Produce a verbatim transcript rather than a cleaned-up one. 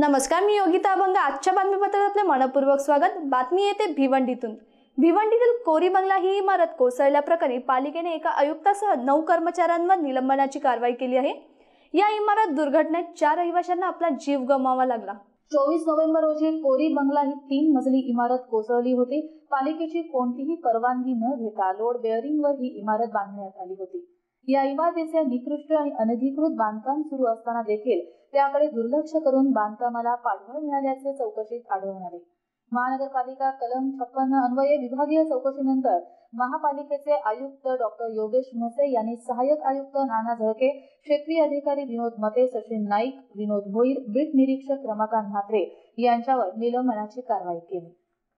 नमस्कार, मी योगिता अभंग। आजच्या बातमीपत्रात आपले मनपूर्वक स्वागत। बातमी येते भिवंडीतून। भिवंडीतील कोरी बंगला ही इमारत कोसळल्याप्रकरणी पालिकेने एका आयुक्तासह नऊ कर्मचाऱ्यांवर निलंबनाची कारवाई केली आहे। या इमारत दुर्घटनेत चार रहिवाशांना आपला जीव गमवावा लागला। चोवीस नोव्हेंबर रोजी कोरी बंगला ही तीन मजली इमारत कोसळली होती। पालिकेची कोणतीही परवानगी न घेता लोड बेअरिंगवर ही इमारत बांधण्यात आली होती। या इमारतीचे निकृष्ट आणि अनधिकृत बांधकाम सुरू असताना देखील त्याकडे दुर्लक्ष करून बांधकामाला पाठबळ मिळाल्याचे चौकशीत आढळून आले। महानगरपालिका कलम छप्पन्न अन्वये विभागीय चौकशीनंतर महापालिकेचे आयुक्त डॉक्टर योगेश म्हसे यांनी सहाय्यक आयुक्त नाना झळके, क्षेत्रीय अधिकारी विनोद मते, सचिन नाईक, विनोद भोईर, बीट निरीक्षक रमाकांत म्हात्रे यांच्यावर निलंबनाची कारवाई केली।